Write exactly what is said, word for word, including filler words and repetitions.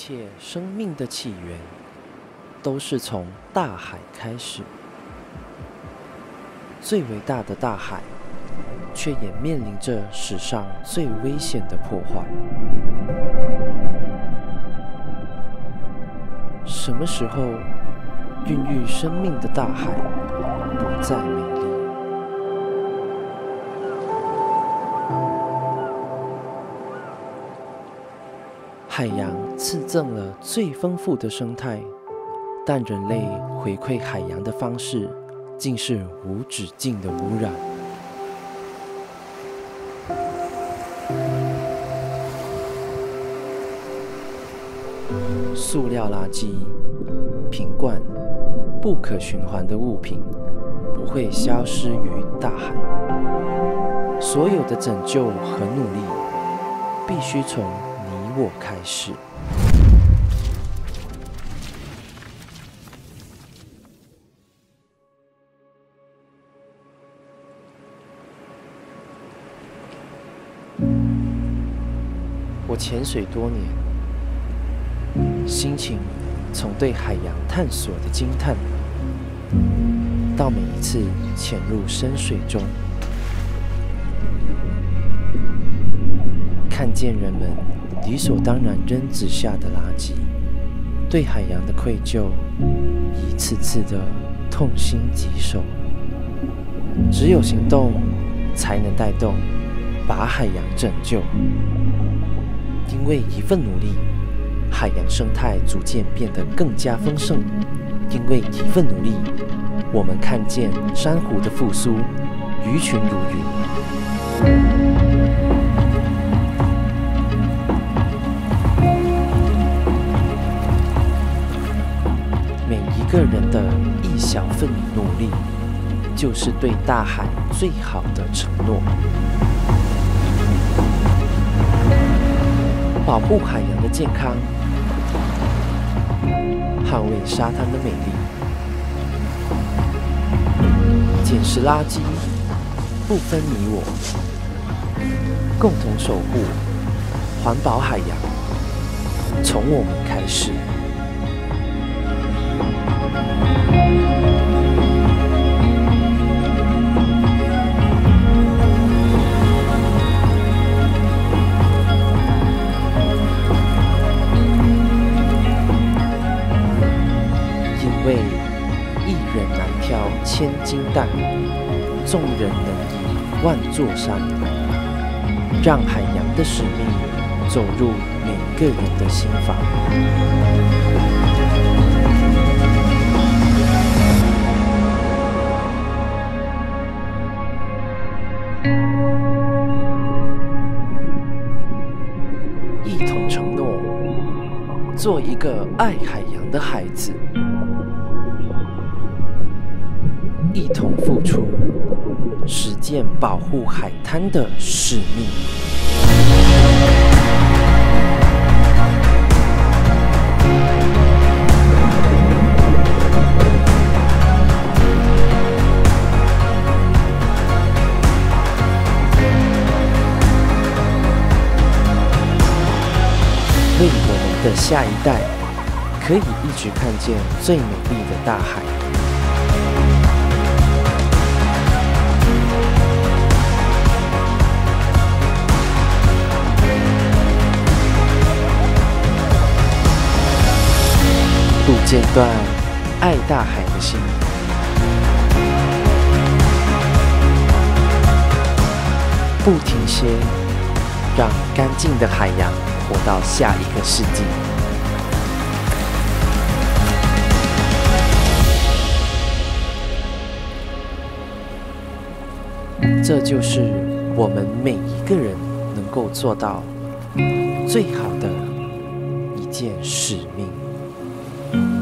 切生命的起源都是从大海开始。最伟大的大海，却也面临着史上最危险的破坏。什么时候，孕育生命的大海不再美丽？海洋赐赠了最丰富的生态，但人类回馈海洋的方式，竟是无止境的污染。塑料垃圾、瓶罐、不可循环的物品，不会消失于大海。所有的拯救和努力，必须从你我开始。我潜水多年，心情从对海洋探索的惊叹，到每一次潜入深水中，看见人们理所当然扔掷下的垃圾，对海洋的愧疚，一次次的痛心疾首。只有行动，才能带动把海洋拯救。因为一份努力，海洋生态逐渐变得更加丰盛。因为一份努力，我们看见珊瑚的复苏，鱼群如云。每一个人的一小份努力，就是对大海最好的承诺。保护海洋的健康，捍卫沙滩的美丽，捡拾垃圾，不分你我，共同守护环保海洋，从我们开始。千斤担，众人能移万座山。让海洋的使命走入每个人的心房。一同承诺，做一个爱海洋的孩子。一同付出，实践保护海滩的使命。为我们的下一代，可以一直看见最美丽的大海。不间断爱大海的心，不停歇，让干净的海洋活到下一个世纪。这就是我们每一个人能够做到最好的一件使命。